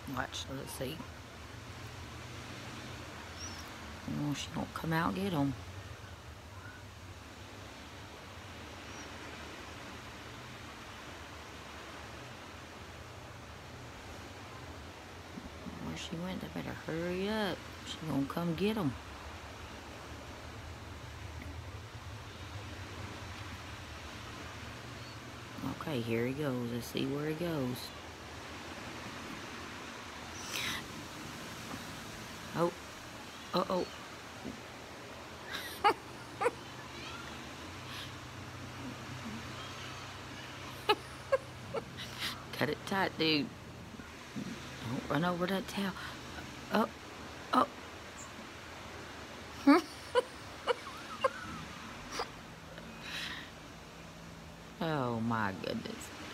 Watch, let's see. Oh, she won't come out get him. Where she went, they better hurry up. She gonna come get him. Okay, here he goes. Let's see where he goes. Oh. Uh-oh. Cut it tight, dude. Don't run over that tail. Oh. Oh. Oh, my goodness.